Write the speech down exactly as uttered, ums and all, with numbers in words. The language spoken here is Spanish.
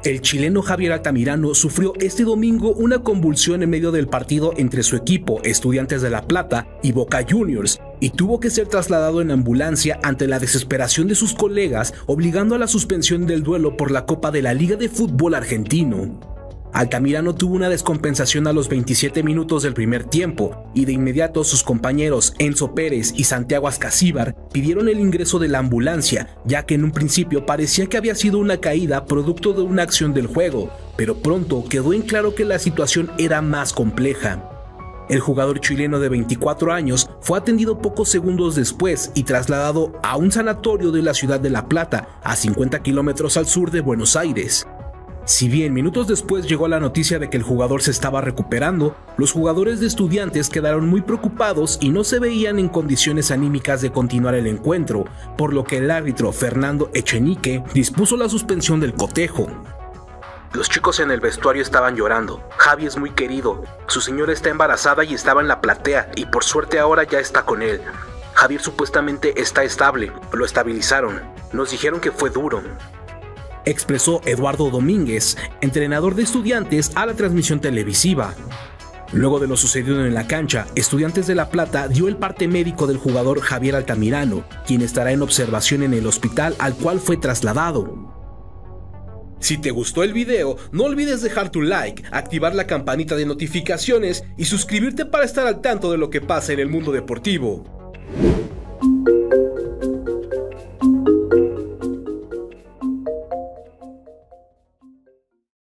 El chileno Javier Altamirano sufrió este domingo una convulsión en medio del partido entre su equipo, Estudiantes de La Plata, y Boca Juniors, y tuvo que ser trasladado en ambulancia ante la desesperación de sus colegas, obligando a la suspensión del duelo por la Copa de la Liga de Fútbol Argentino. Altamirano tuvo una descompensación a los veintisiete minutos del primer tiempo, y de inmediato sus compañeros Enzo Pérez y Santiago Ascasíbar pidieron el ingreso de la ambulancia, ya que en un principio parecía que había sido una caída producto de una acción del juego, pero pronto quedó en claro que la situación era más compleja. El jugador chileno de veinticuatro años fue atendido pocos segundos después y trasladado a un sanatorio de la ciudad de La Plata, a cincuenta kilómetros al sur de Buenos Aires. Si bien minutos después llegó la noticia de que el jugador se estaba recuperando, los jugadores de Estudiantes quedaron muy preocupados y no se veían en condiciones anímicas de continuar el encuentro, por lo que el árbitro Fernando Echenique dispuso la suspensión del cotejo. Los chicos en el vestuario estaban llorando. Javi es muy querido, su señora está embarazada y estaba en la platea, y por suerte ahora ya está con él. Javier supuestamente está estable, lo estabilizaron, nos dijeron que fue duro, expresó Eduardo Domínguez, entrenador de Estudiantes, a la transmisión televisiva. Luego de lo sucedido en la cancha, Estudiantes de La Plata dio el parte médico del jugador Javier Altamirano, quien estará en observación en el hospital al cual fue trasladado. Si te gustó el video, no olvides dejar tu like, activar la campanita de notificaciones y suscribirte para estar al tanto de lo que pasa en el mundo deportivo.